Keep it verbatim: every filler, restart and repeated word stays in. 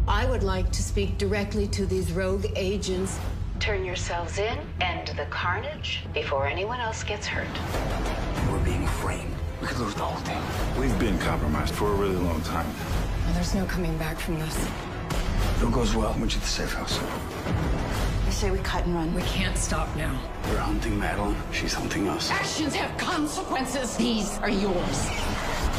I would like to speak directly to these rogue agents. Turn yourselves in, end the carnage before anyone else gets hurt. We're being framed. We could lose the whole thing. We've been compromised for a really long time. Well, there's no coming back from this. If it goes well, I want you at the safe house. I say we cut and run. We can't stop now. We're hunting Madeline. She's hunting us. Actions have consequences. These are yours.